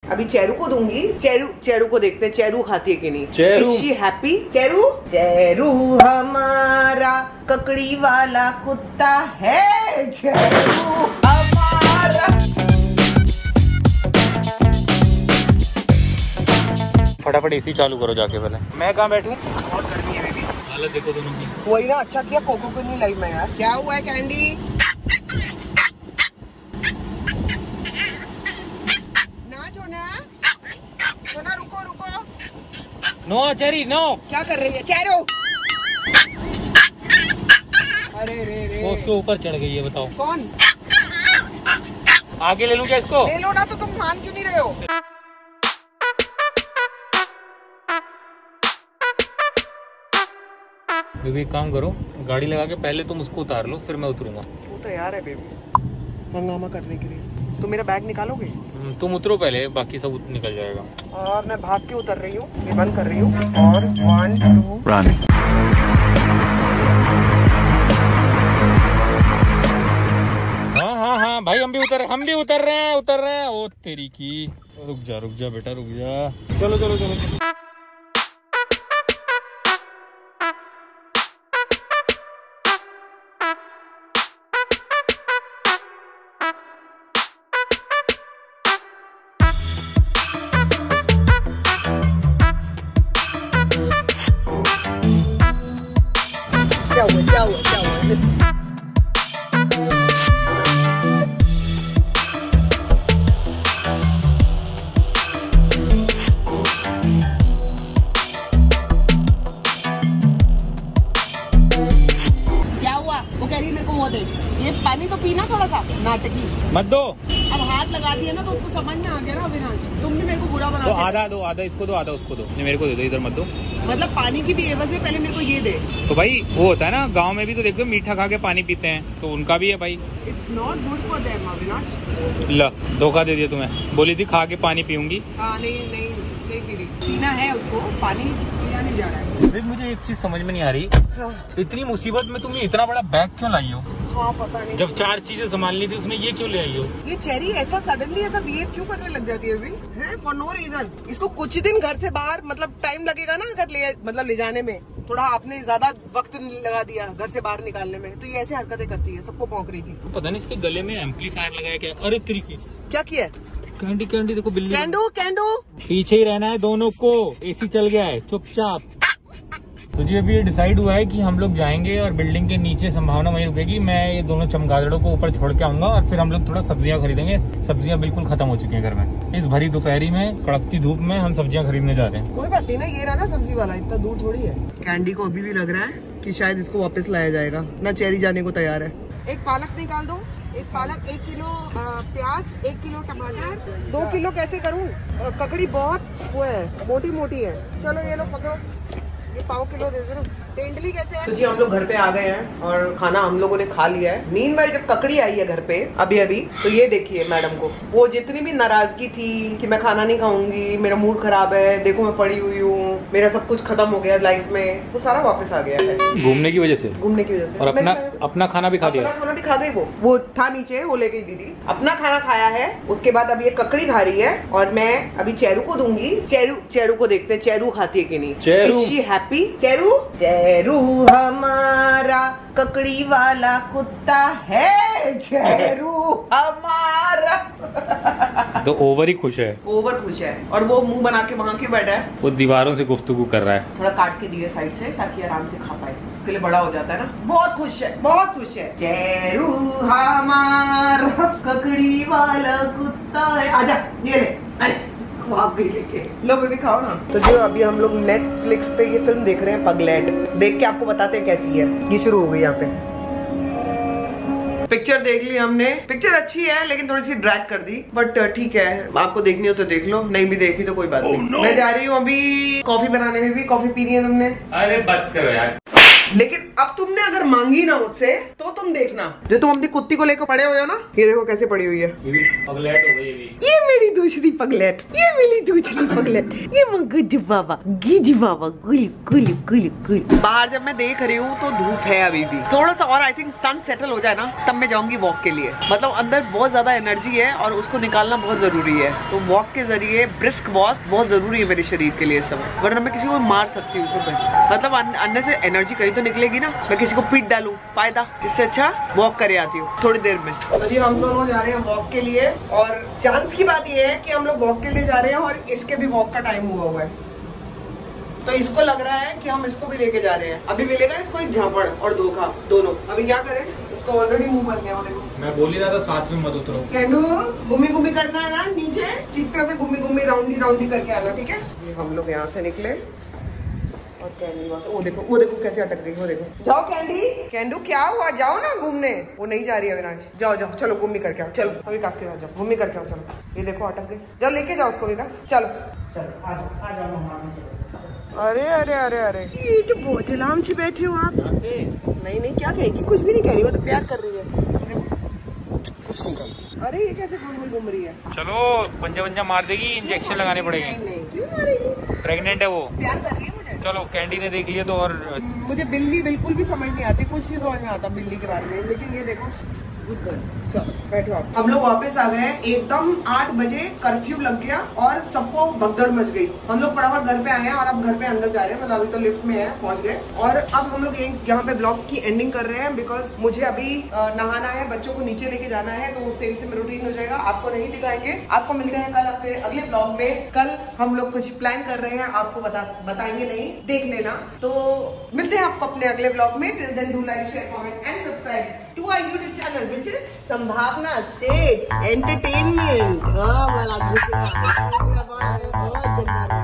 अभी चेरू को दूंगी। चेरू को देखते हैं चेरू खाती है कि नहीं। चेरू इज शी हैप्पी? चेरू हमारा ककड़ी वाला कुत्ता है, चेरू हमारा। फटाफट एसी चालू करो जाके पहले। मैं कहाँ बैठूं? बहुत गर्मी है बेबी। हालत देखो दोनों की। वही ना, अच्छा किया कोको को नहीं लाई मैं यार। क्या हुआ है कैंडी? नाचो ना, रुको। No cherry no. क्या कर रही है चेरू? अरे रे वो उसके ऊपर चढ़ गई है, बताओ कौन? आगे ले लूं क्या इसको? ले लो ना, तो तुम मान क्यों नहीं रहे हो? बेबी एक काम करो, गाड़ी लगा के पहले तुम उसको उतार लो, फिर मैं उतरूंगा। वो तैयार है बेबी हंगामा करने के लिए। तुम मेरा बैग निकालोगे? तुम उतरो पहले, बाकी सब निकल जाएगा। और मैं भाग के उतर रही हूँ, ये बंद कर रही हूँ और 1 2 रन। हाँ भाई हम भी उतर रहे हैं। ओ तेरी की, रुक जा बेटा रुक जा। चलो। क्या हुआ? वो कह रही मेरे को वो दे, ये पानी तो पीना थोड़ा सा, नाटकी मत दो। अब हाथ लगा दिया ना तो उसको समझ में आ गया ना अविनाश, तुमने मेरे को बुरा बना तो दिया। आधा दो, आधा इसको दो, आधा उसको दो। नहीं मेरे को दे दो, इधर मत दो। मतलब पानी की भी एवज में पहले मेरे को ये दे। तो भाई वो होता है ना, गांव में भी तो देखो मीठा खा के पानी पीते हैं, तो उनका भी है भाई। It's not good for them Avinash. ला धोखा दे दिया तुम्हें, बोली थी खा के पानी पीऊंगी। हाँ नहीं पी रही, पीना है उसको, पानी पिया नहीं जा रहा है। मुझे एक चीज समझ में नहीं आ रही, हाँ। इतनी मुसीबत में तुमने इतना बड़ा बैग क्यों लाई हो? हाँ पता नहीं, जब 4 चीजें संभालनी थी उसमें ये क्यों ले आई हो? ये चेरी ऐसा सडनली ऐसा बिहेव क्यों करने लग जाती है अभी है, फॉर नो रीजन। इसको कुछ दिन घर से बाहर मतलब टाइम लगेगा ना, अगर ले जाने में थोड़ा आपने ज्यादा वक्त लगा दिया घर से बाहर निकालने में, तो ये ऐसे हरकतें करती है, सबको भौंक रही थी। तो पता नहीं इसके गले में एम्पलीफायर लगाया क्या? अरे तरीके क्या किया? कैंडी देखो बिल्ली। कैंडो पीछे ही रहना है दोनों को, एसी चल गया है चुपचाप। तो जी अभी ये डिसाइड हुआ है कि हम लोग जाएंगे और बिल्डिंग के नीचे संभावना वही रुकेगी। मैं ये दोनों चमगादड़ों को ऊपर छोड़ के आऊंगा और फिर हम लोग थोड़ा सब्जियां खरीदेंगे। सब्जियां बिल्कुल खत्म हो चुकी हैं घर में। इस भरी दोपहरी में कड़कती धूप में हम सब्जियां खरीदने जा रहे हैं। कोई बात नहीं ना, ये रहा ना सब्जी वाला, इतना दूर थोड़ी है। कैंडी को अभी भी लग रहा है कि शायद इसको वापस लाया जाएगा ना, चेरी जाने को तैयार है। एक पालक निकाल दो, एक पालक, 1 किलो प्याज, 1 किलो टमाटर, 2 किलो कैसे करूं? ककड़ी बहुत वो है, मोटी है। चलो ये लो पकड़ो, ये 1.5 किलो दे दो। तेंदुली कैसे है? तो जी हम लोग घर पे आ गए हैं और खाना हम लोगों ने खा लिया है। मीनवाइल जब ककड़ी आई है घर पे अभी तो ये देखिए मैडम को, वो जितनी भी नाराजगी थी कि मैं खाना नहीं खाऊंगी, मेरा मूड खराब है, देखो मैं पड़ी हुई हूँ, मेरा सब कुछ खत्म हो गया लाइफ में, वो सारा वापस आ गया है घूमने की वजह से। और अपना खाना भी खा दिया। खाना भी खा गई, वो था नीचे, वो ले गई दीदी, अपना खाना खाया है। उसके बाद अभी ये ककड़ी खा रही है और मैं अभी चेरू को दूंगी। चेरू को देखते हैं चेरू खाती है कि नहीं। Is she happy? चेरू हमारा ककड़ी वाला कुत्ता है, चेरू हमारा। तो ओवर ही खुश है, ओवर खुश है। और वो मुंह बना के वहाँ क्यों बैठा है? वो दीवारों से गुफ्तगू कर रहा है। थोड़ा काट के दिए साइड से ताकि आराम से खा पाए, उसके लिए बड़ा हो जाता है ना। बहुत खुश है। चेरू हमारा ककड़ी वाला कुत्ता है, आजा ये ले। अरे लेके लो बेबी खाओ ना। तो जो अभी हम लोग नेटफ्लिक्स पे ये फिल्म देख रहे हैं पगलेट, देख के आपको बताते हैं कैसी है। ये शुरू हो गई यहाँ पे। पिक्चर देख ली हमने, पिक्चर अच्छी है लेकिन थोड़ी सी ड्रैग कर दी, बट ठीक है, आपको देखनी हो तो देख लो, नहीं भी देखी तो कोई बात नहीं। मैं जा रही हूँ अभी कॉफी बनाने में भी। कॉफी पीनी है तुमने? अरे बस करो यार। लेकिन अब तुमने अगर मांगी ना मुझसे तो तुम देखना, जो तुम अपनी कुत्ती को लेकर पड़े हुए हो ना, ये देखो कैसे पड़ी हुई है। ये भी पगलेट हो गई। ये मेरी दूसरी पगलेट, ये मेरी दूसरी पगलेट, ये गुज बाबा गिज बाबा गुल गुल गुल गुल। बाहर जब मैं देख रही हूँ तो धूप है अभी भी, थोड़ा सा और आई थिंक सन सेटल हो जाए ना तब मैं जाऊंगी वॉक के लिए। मतलब अंदर बहुत ज्यादा एनर्जी है और उसको निकालना बहुत जरूरी है, तो वॉक के जरिए ब्रिस्क वॉक बहुत जरूरी है मेरे शरीर के लिए इस समय, वरना मैं किसी को मार सकती हूँ सुबह। मतलब अंदर से एनर्जी कहीं तो निकलेगी ना, मैं किसी को पीट डालूं, फायदा, इससे अच्छा वॉक करे आती हूँ थोड़ी देर में। तो जी हम दोनों जा रहे हैं वॉक के लिए, और चांस की बात ये है कि हम लोग वॉक के लिए जा रहे हैं और इसके भी वॉक का टाइम हुआ है, तो इसको लग रहा है कि हम इसको भी लेके जा रहे हैं। अभी मिलेगा इसको एक झापड़ और धोखा दोनों। अभी क्या करें, इसको ऑलरेडी मुंह बन गया, वो देखो। मैं बोल ही रहा था साथ में मत उतरो। कैंडू घूमी घूमी करना है ना नीचे, ठीक तरह से घूमी घूमी राउंडी करके आना, ठीक है। ये हम लोग यहाँ से निकले और कैंडी वो देखो कैसे अटक गई, वो देखो। जाओ कैंडू क्या हुआ, जाओ ना घूमने। वो नहीं जा रही है अविनाश, जाओ चलो घूमी करके आओ, चलो विकास के साथ जाओ, घूमी करके आओ, चलो। ये देखो अटक गई, जाओ लेके जाओ उसको विकास, चलो आ जाओ। अरे ये तो बहुत आराम से बैठे हो आप। नहीं क्या कहेगी, कुछ भी नहीं कह रही, वो तो प्यार कर रही है, कुछ नहीं कहेगी। अरे ये कैसे घूम रही है। चलो पंजा मार देगी, इंजेक्शन लगाने पड़ेंगे। नहीं क्यों मारेगी, प्रेग्नेंट है वो, प्यार कर रही है मुझे। चलो कैंडी ने देख लिया तो। और मुझे बिल्ली बिल्कुल भी समझ नहीं आती, कुछ चीज समझ में आता बिल्ली के बारे में, लेकिन ये देखो चलो बैठो आप। हम लोग वापस आ गए, एकदम 8 बजे कर्फ्यू लग गया और सबको भगदड़ मच गई। हम लोग फटाफट घर पे आए हैं और अब घर पे अंदर जा रहे हैं, मतलब अभी तो लिफ्ट में है, पहुंच गए। और अब हम लोग यहाँ पे ब्लॉग की एंडिंग कर रहे हैं, बिकॉज मुझे अभी नहाना है, बच्चों को नीचे लेके जाना है, तो सेम से रूटीन हो जाएगा। आपको नहीं दिखाएंगे, आपको मिलते हैं कल अपने अगले ब्लॉग में। कल हम लोग कुछ प्लान कर रहे हैं, आपको बताएंगे नहीं, देख लेना। तो मिलते हैं आपको अपने अगले ब्लॉग में। Till then do like, share, comment and subscribe to our YouTube channel which is Sambhavna Seth entertainment. बहुत गंदा